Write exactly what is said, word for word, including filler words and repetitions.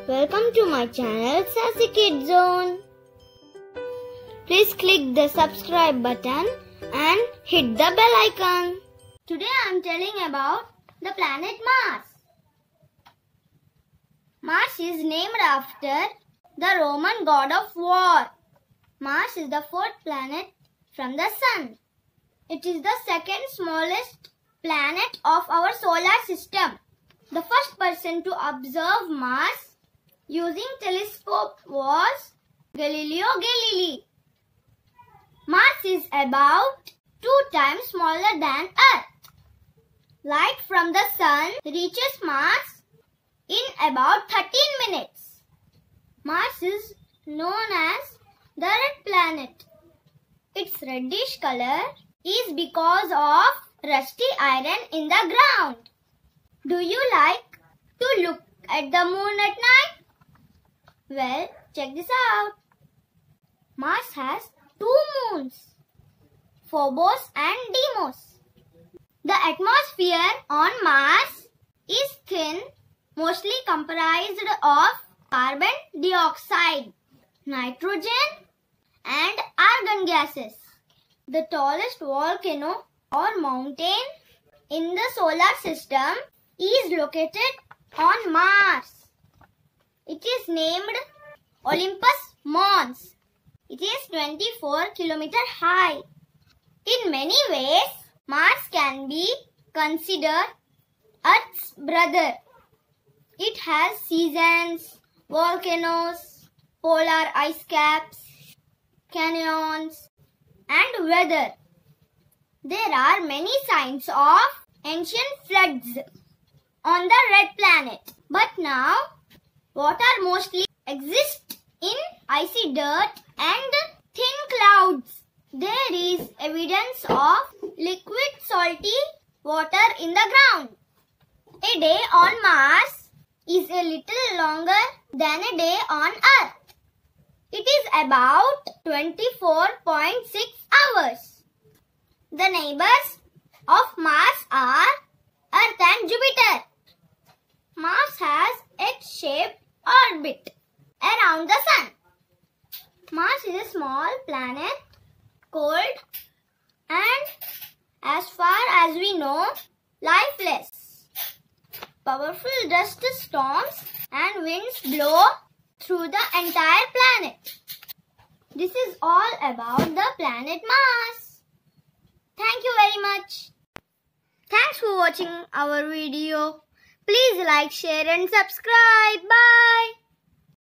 Welcome to my channel Sassy Kid Zone. Please click the subscribe button and hit the bell icon. Today I am telling about the planet Mars. Mars is named after the Roman god of war. Mars is the fourth planet from the Sun. It is the second smallest planet of our solar system. The first person to observe Mars using telescope was Galileo Galilei. Mars is about two times smaller than Earth. Light from the Sun reaches Mars in about thirteen minutes. Mars is known as the red planet. Its reddish color is because of rusty iron in the ground. Do you like to look at the moon at night? Well, check this out. Mars has two moons, Phobos and Deimos. The atmosphere on Mars is thin, mostly comprised of carbon dioxide, nitrogen and argon gases. The tallest volcano or mountain in the solar system is located on Mars. It is named Olympus Mons. It is twenty-four kilometers high. In many ways, Mars can be considered Earth's brother. It has seasons, volcanoes, polar ice caps, canyons, and weather. There are many signs of ancient floods on the red planet. But now, water mostly exists in icy dirt and thin clouds. There is evidence of liquid salty water in the ground. A day on Mars is a little longer than a day on Earth. It is about twenty-four point six hours. The neighbors of Mars are Earth and Jupiter. Mars has egg-shaped orbit around the Sun. Mars is a small planet, cold, and as far as we know, lifeless. Powerful dust storms and winds blow through the entire planet. This is all about the planet Mars. Thank you very much. Thanks for watching our video. Please like, share and subscribe. Bye.